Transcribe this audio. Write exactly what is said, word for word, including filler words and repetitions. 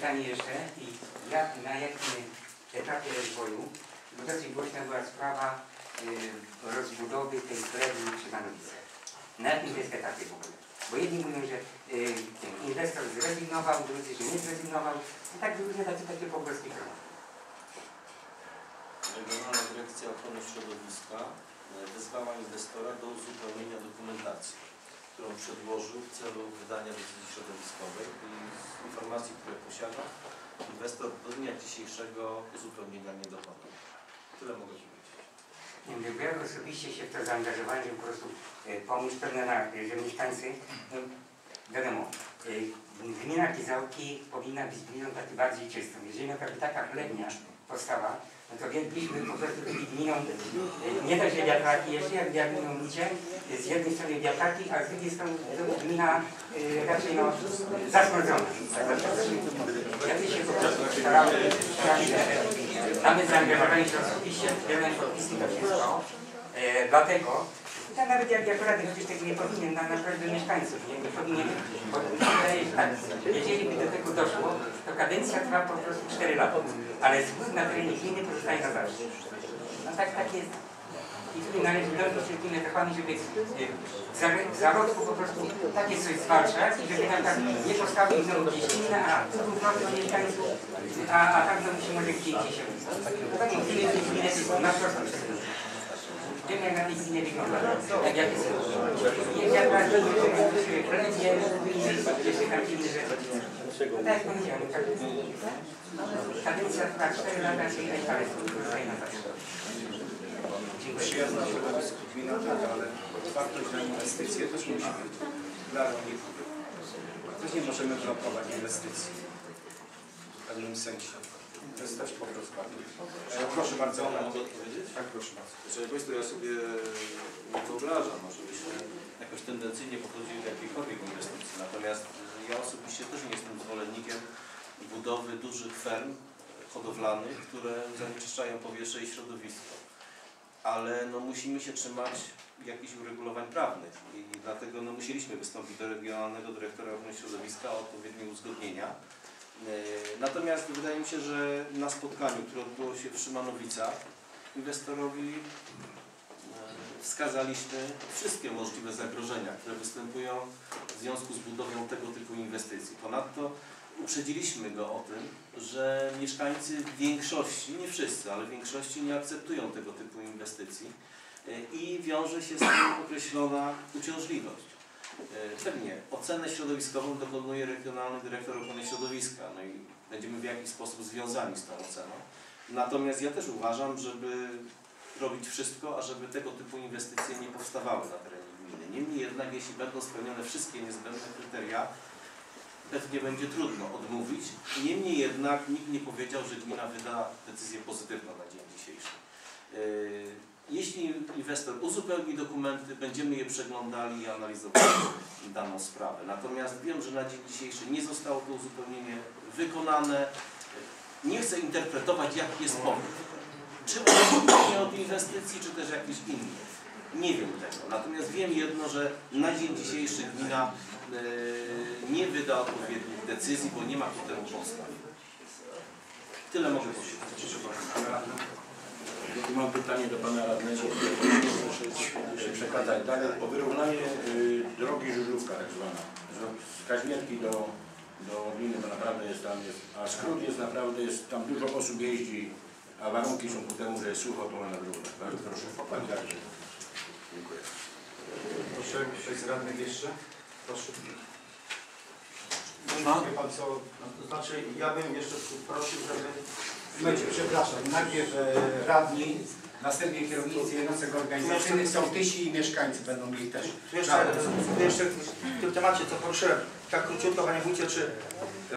pytanie jeszcze. I jak, na jakim etapie rozwoju, bo dosyć głośna była sprawa y, rozbudowy tej krewni przy Manowicach. Na jakim to jest etapie w ogóle? Bo jedni mówią, że y, inwestor zrezygnował, drudzy, że nie zrezygnował. I tak różne takie, takie pogłoski krążą. Regionalna Dyrekcja Ochrony Środowiska wezwała inwestora do uzupełnienia dokumentacji, którą przedłożył w celu wydania decyzji środowiskowej i z informacji, które posiada, inwestor do dnia dzisiejszego uzupełnienia nie dokonał. Tyle mogę powiedzieć. Nie wiem, ja osobiście się w to zaangażowałem, żeby po prostu e, pomóc pewne, na, że mieszkańcy, no, wiadomo, e, gmina Gizałki powinna być gminą taką bardziej czystą. Jeżeli naprawdę taka chlebnia powstała, no to byliśmy po prostu byli gminą, e, nie dość, że wiatraki jeszcze, jak ja gminą Lidzie, z jednej strony wiatraki, a z drugiej strony gmina e, raczej no, zasmrodzona. Ja się po prostu starałem, mamy zaangażowani się osobiście, wiele podpisów to wszystko, e, dlatego, ja nawet jak, jak rady, chociaż tego nie powinien na naprawdę mieszkańców, nie, nie powinien, bo wydaje się tak, jeżeli by do tego doszło, to kadencja trwa po prostu cztery lata, ale wpływ na terenie gminy pozostaje na zawsze. No tak, tak jest. I tutaj należy dążyć się gminy trwami, żeby w zarodku po prostu takie coś zwalczać i żeby nam tak nie postawić znowu gdzieś inne, a tu był problem mieszkańców, a, a tam znowu się może gdzie indziej się tak mówimy, że gminy jest na prosto. Wiemy, jak na tej gminie wygląda. Jak jakie są. Jak na tej gminie chlebnie, jeszcze tam inne rzeczy. Tak jak powiedziałem, kadencja trwa cztery lata, czyli ale pozostaje na zawsze. Przyjazna środowisku gmina, ale otwartość na inwestycje też musi być dla rolników. Też nie możemy blokować inwestycji w pewnym sensie. To jest też po prostu. E, proszę bardzo. Mogę odpowiedzieć? Tak, proszę bardzo. Znaczy, Państwo, ja sobie nie wyobrażam, żebyśmy jakoś tendencyjnie podchodzili do jakiejkolwiek inwestycji. Natomiast ja osobiście też nie jestem zwolennikiem budowy dużych ferm hodowlanych, które zanieczyszczają powietrze i środowisko. Ale no, musimy się trzymać jakichś uregulowań prawnych i dlatego no, musieliśmy wystąpić do Regionalnego Dyrektora Ochrony Środowiska o odpowiednie uzgodnienia. Natomiast wydaje mi się, że na spotkaniu, które odbyło się w Szymanowicach, inwestorowi wskazaliśmy wszystkie możliwe zagrożenia, które występują w związku z budową tego typu inwestycji. Ponadto uprzedziliśmy go o tym, że mieszkańcy w większości, nie wszyscy, ale w większości nie akceptują tego typu inwestycji i wiąże się z tym określona uciążliwość. Pewnie ocenę środowiskową dokonuje Regionalny Dyrektor Ochrony Środowiska, no i będziemy w jakiś sposób związani z tą oceną. Natomiast ja też uważam, żeby robić wszystko, ażeby tego typu inwestycje nie powstawały na terenie gminy. Niemniej jednak, jeśli będą spełnione wszystkie niezbędne kryteria, pewnie będzie trudno odmówić. Niemniej jednak nikt nie powiedział, że gmina wyda decyzję pozytywną na dzień dzisiejszy. Jeśli inwestor uzupełni dokumenty, będziemy je przeglądali i analizowali daną sprawę. Natomiast wiem, że na dzień dzisiejszy nie zostało to uzupełnienie wykonane. Nie chcę interpretować, jaki jest powód. Czy odmówienie od inwestycji, czy też jakiś inny. Nie wiem tego. Natomiast wiem jedno, że na dzień dzisiejszy gmina yy, nie wyda odpowiednich decyzji, bo nie ma ku temu podstaw. Tyle mogę powiedzieć. Mam pytanie do pana radnego, które przekazać dalej o wyrównanie y, drogi Żużówka tak zwana. Z Kaźmierki do, do Liny, to naprawdę jest tam, jest, a skrót jest naprawdę, jest, tam dużo osób jeździ, a warunki są ku temu, że jest sucho, to na drogę. Bardzo proszę, pan także. Dziękuję. Proszę, ktoś z radnych jeszcze? Proszę. No. Wie pan co, to znaczy ja bym jeszcze prosił, żeby Słuchajcie, przepraszam, najpierw e, radni, następnie kierownicy jednostek organizacyjnych, sołtysi i mieszkańcy będą mieli też. Tu jeszcze, jeszcze w tym temacie, co poruszyłem, tak króciutko, panie wójcie, czy